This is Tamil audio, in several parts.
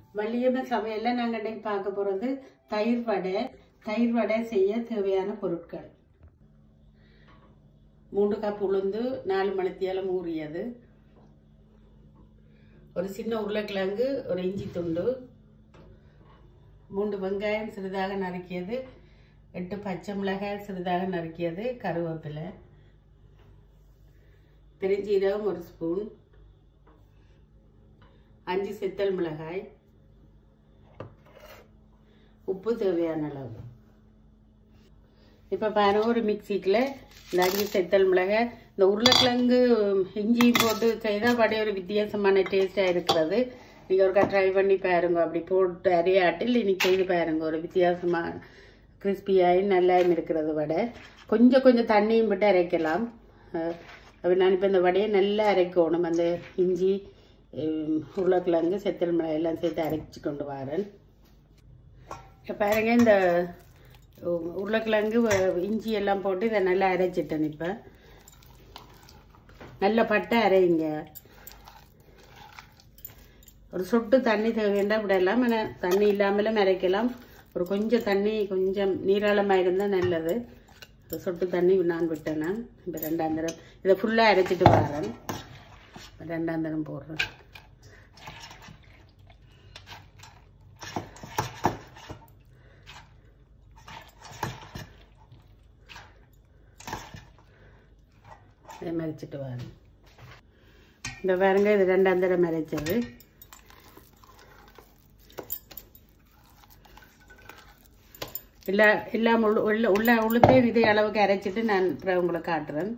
வள்ளியம்மை சமையல்ல நாங்கள் இன்னைக்கு பார்க்க போகிறது தயிர் வடை. தயிர் வடை செய்ய தேவையான பொருட்கள்: 3 கப் உளுந்து, 4 மணித்தியாலம் ஊறியது, ஒரு சின்ன உருளைக்கிழங்கு, ஒரு இஞ்சி துண்டு, 3 வெங்காயம் சிறிதாக நறுக்கியது, 8 பச்சை மிளகாய் சிறிதாக நறுக்கியது, கருவேப்பிலை, பெருஞ்சீரகம் 1 ஸ்பூன், 5 செத்தல் மிளகாய், உப்பு தேவையான அளவு. இப்போ பாருங்க, ஒரு மிக்சிக்கில் இந்த 5 செத்தல் மிளகாய், இந்த உருளைக்கிழங்கு இஞ்சியும் போட்டு செய்தால் வடை ஒரு வித்தியாசமான டேஸ்டாக இருக்கிறது. நீங்கள் ஒருக்கா ட்ரை பண்ணி பாருங்க. அப்படி போட்டு அரையாட்டில் இன்னைக்கு செய்து பாருங்க. ஒரு வித்தியாசமாக கிறிஸ்பியாகி நல்லாயும் இருக்கிறது வடை. கொஞ்சம் தண்ணியும் விட்டு அரைக்கலாம். அப்படி நான் இப்போ இந்த வடையை நல்லா அரைக்கணும். அந்த இஞ்சி, உருளைக்கிழங்கு, செத்தல் மிளகாய் எல்லாம் சேர்த்து அரைச்சி கொண்டு வரேன். இப்போ பாருங்க, இந்த உருளைக்கிழங்கு இஞ்சி எல்லாம் போட்டு இதை நல்லா அரைச்சிட்டேன். இப்போ நல்ல பட்டை அரைங்க. ஒரு சொட்டு தண்ணி தேவைண்டா விடலாம். ஆனால் தண்ணி இல்லாமலும் அரைக்கலாம். ஒரு கொஞ்சம் தண்ணி கொஞ்சம் நீராளமாக இருந்தால் நல்லது. ஒரு சொட்டு தண்ணி நான் விட்டேன்னா. இப்போ 2ஆம் தரம் இதை ஃபுல்லாக அரைச்சிட்டு வரேன். 2ஆம் தரம் போடுறேன். இதை மறைச்சிட்டு வரேன். இந்த பாருங்க, இது 2ஆம் தரம் மறைச்சது. எல்லாம் உளுத்தையும் இதே அளவுக்கு அரைச்சிட்டு நான் அப்புறம் உங்களை காட்டுறேன்.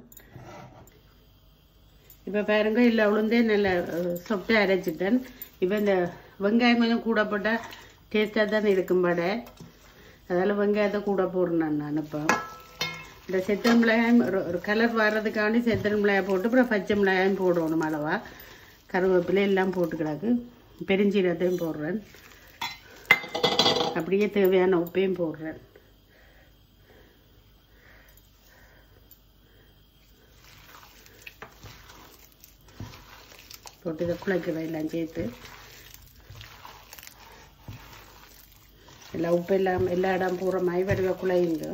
இப்போ பாருங்க, இல்லை உளுந்தே நல்லா சொட்டு அரைச்சிட்டேன். இப்போ இந்த வெங்காயம் கொஞ்சம் கூட போட்டால் டேஸ்டாக தான் இருக்கும் வடை. அதால் வெங்காயத்தை கூட போடுறேன் நான். இப்போ இந்த செத்தல் மிளகாயும் ஒரு கலர் வர்றதுக்காண்டி செத்தல் மிளகாய் போட்டு அப்புறம் பச்சை மிளகாயும் போடணும் அளவா. கருவேப்பிலை எல்லாம் போட்டு கிடக்கு. பெருஞ்சீரகத்தையும் போடுறேன். அப்படியே தேவையான உப்பையும் போடுறேன். போட்டு இதை குழைக்கிறேன் எல்லாம் சேர்த்து. எல்லாம் உப்பு எல்லாம் எல்லா இடம் பூரா மைவடிவ குழையுங்க.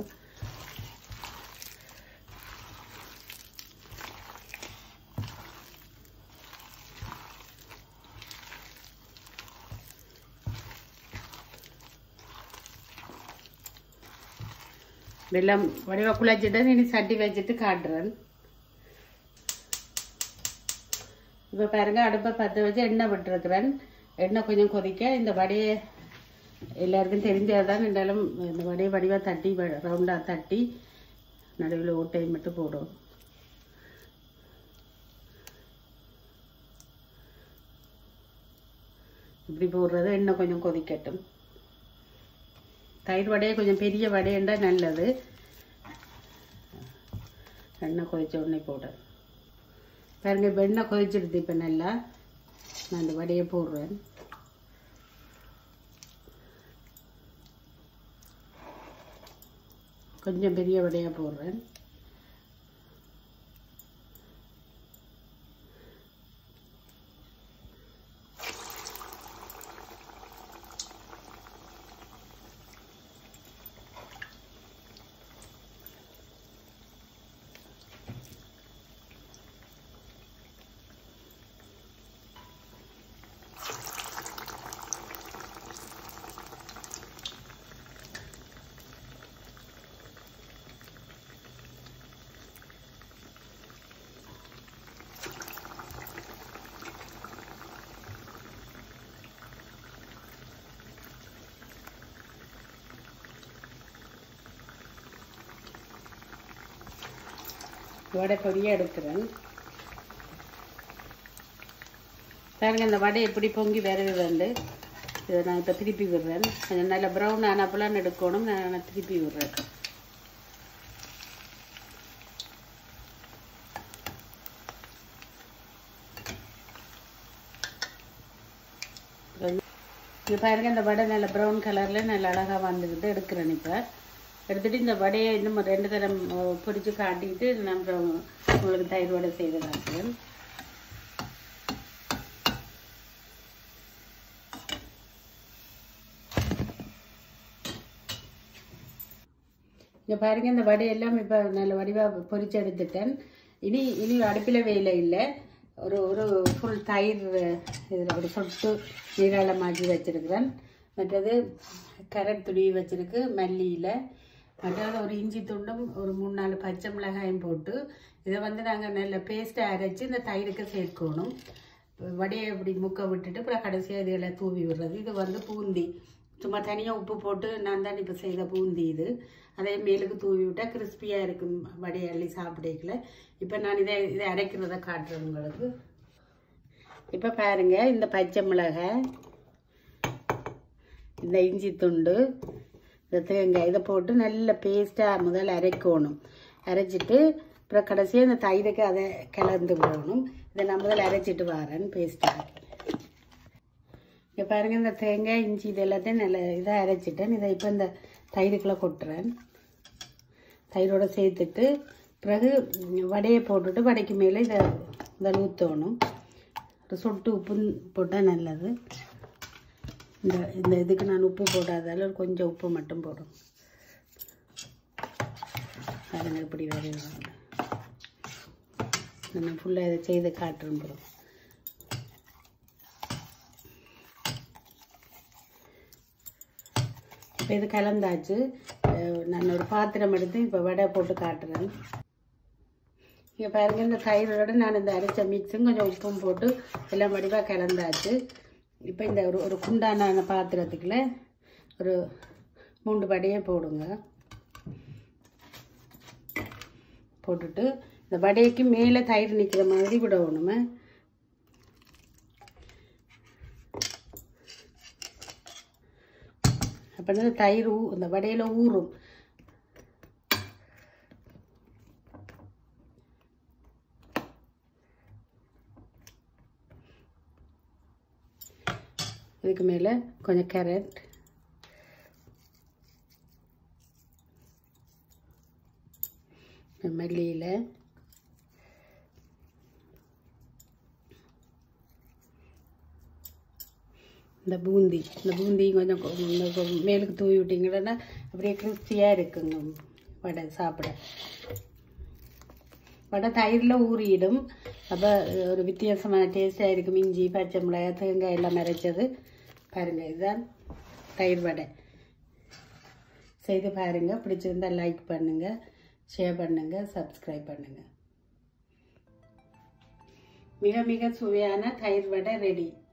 வெள்ளம் வடிவ குழைச்சிட்டு இனி சட்டி வச்சுட்டு காட்டுறேன். இப்போ பாருங்க, அடுப்பை பற்ற வச்சு எண்ணெய் விட்டுருக்குறேன். எண்ணெய் கொஞ்சம் கொதிக்க இந்த வடையை எல்லாருக்கும் தெரிஞ்சதுதான். இருந்தாலும் இந்த வடையை வடிவாக தட்டி ரவுண்டாக தட்டி நடுவில் ஓட்டையை மட்டும் போடும். இப்படி போடுறது. எண்ணெய் கொஞ்சம் கொதிக்கட்டும். தயிர் வடையை கொஞ்சம் பெரிய வடையண்டா நல்லது. எண்ணெய் கொதிச்ச உடனே போட பாருங்க. இப்போ எண்ணெய் கொதிச்சிடுது. இப்போ நல்லா நான் இந்த வடையை போடுறேன். கொஞ்சம் பெரிய வடையாக போடுறேன். வடை பொடியாக எடுக்கிறேன். பாருங்க, இந்த வடை எப்படி பொங்கி வருது. இதை நான் இப்போ திருப்பி விடுறேன். கொஞ்சம் நல்லா ப்ரௌன் ஆனப்பெல்லாம் எடுக்கணும். நான் திருப்பி விடுறேன். இது பாருங்க, இந்த வடை நல்ல ப்ரௌன் கலரில் நல்ல அழகாக வந்துக்கிட்டு எடுக்கிறேன். இப்போ எடுத்துட்டு இந்த வடையை இன்னும் 2 தரம் பொரிச்சு காட்டிட்டு நான் உங்களுக்கு தயிர் வடை செய்து காட்டுறேன். இங்கே பாருங்க, இந்த வடையெல்லாம் இப்போ நல்ல வடிவாக பொரிச்சு எடுத்துட்டேன். இனி அடுப்பில் வேலை இல்லை. ஒரு ஃபுல் தயிர் இதில் ஒரு சொட்டு நீராளமாக்கி வச்சுருக்கிறேன். மற்றது கேரட் துருவி வச்சுருக்கு மல்லியில். மற்றது ஒரு இஞ்சி துண்டும் ஒரு 3-4 பச்சை மிளகாயும் போட்டு இதை நாங்கள் நல்ல பேஸ்ட்டை அரைச்சி இந்த தயிருக்கு சேர்க்கணும். வடையை இப்படி முக்க விட்டுட்டு அப்புறம் கடைசியாக இதெல்லாம் தூவி விடுறது. இது பூந்தி சும்மா தனியாக உப்பு போட்டு நான் தான் இப்போ செய்த பூந்தி. அதே மேலுக்கு தூவி விட்டால் கிறிஸ்பியாக இருக்கும் வடையை அள்ளி சாப்பிடல. இப்போ நான் இதை அரைக்கிறத காட்டுறேன் உங்களுக்கு. இப்போ பாருங்கள், இந்த பச்சை மிளகாய், இந்த இஞ்சி துண்டு, இந்த தேங்காய் இதை போட்டு நல்ல பேஸ்ட்டாக முதல்ல அரைக்கணும். அரைச்சிட்டு அப்புறம் கடைசியாக இந்த தயிருக்கு அதை கலந்து விடணும். இதை நான் முதல்ல அரைச்சிட்டு வரேன் பேஸ்ட்டாக. இங்கே பாருங்கள், இந்த தேங்காய் இஞ்சி இது எல்லாத்தையும் நல்ல இதாக அரைச்சிட்டேன். இதை இப்போ இந்த தயிருக்குள்ளே கொட்டுறேன். தயிரோடு சேர்த்துட்டு பிறகு வடையை போட்டுட்டு வடைக்கு மேலே இதை ஊற்றணும். ஒரு சொட்டு உப்பு போட்டால் நல்லது. இந்த இதுக்கு நான் உப்பு போடாதால கொஞ்சம் உப்பு மட்டும் போடும். பாருங்க இப்படி வரைவாங்க. நான் ஃபுல்லாக இதை செய்து காட்டுறேன். போகிறோம் இப்போ இது கலந்தாச்சு. நான் ஒரு பாத்திரம் எடுத்து இப்போ வடை போட்டு காட்டுறேன். இங்கே பாருங்கள், இந்த தயிரோட நான் இந்த அரைச்ச மிக்ஸும் கொஞ்சம் உப்பும் போட்டு எல்லாம் வடிவாக கலந்தாச்சு. இப்போ இந்த ஒரு குண்டான பாத்திரத்துக்குள்ள ஒரு 3 வடையை போடுங்க. போட்டுட்டு இந்த வடைக்கு மேலே தயிர் நிற்கிற மாதிரி விடணுமே. அப்போ தான் தயிர் இந்த வடையில் ஊறும். இதுக்கு மேலே கொஞ்சம் கேரட், மல்லியில், இந்த பூந்தி கொஞ்சம் மேலுக்கு தூவி விட்டிங்கன்னா அப்படியே கிறிஸ்பியாக இருக்குங்க வடை சாப்பிட. வடை தயிரில் ஊறிடும். அப்போ ஒரு வித்தியாசமான டேஸ்ட்டாக இருக்கும். இஞ்சி பச்சை மிளகாய் தேங்காய் எல்லாம் அரைச்சது. பாருங்கள், இதுதான் தயிர் வடை. செய்து பாருங்கள். பிடிச்சிருந்தால் லைக் பண்ணுங்கள், ஷேர் பண்ணுங்கள், சப்ஸ்கிரைப் பண்ணுங்கள். மிக மிக சுவையான தயிர் வடை ரெடி.